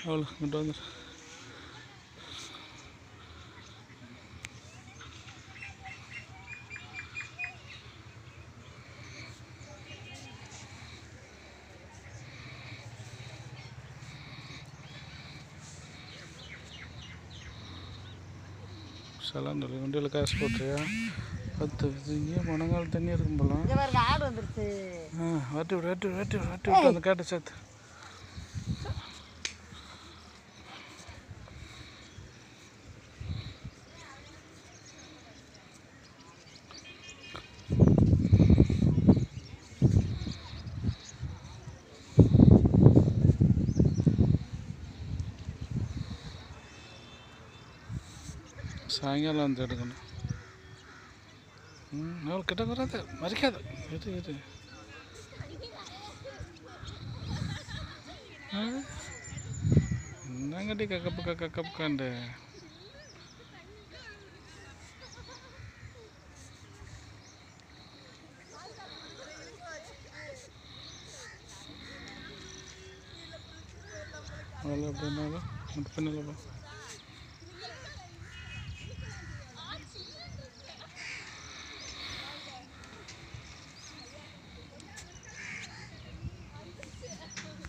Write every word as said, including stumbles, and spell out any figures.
அவ்வளோ இங்கிட்ட வந்துடு. சலாம் சொல்லி வண்டியில் காசு போட்டுறியா? பத்து இங்கே மணங்கால் தண்ணி இருக்கும் போலாம். ஆடு வந்துருச்சு. ஆ வாட்டி விட்டு வாட்டி வாட்டி வாட்டி விட்டு அந்த கேட்ட சேர்த்து. சாயங்காலம் வந்து எடுக்கணும். ம் அவள் கிட்ட வராது, மறிக்காது. எது எது என்னங்கட்டி கக்கப்பு கக்க கப்புக்காண்டு அவ்வளோ அப்படின்னாலும் பின்னல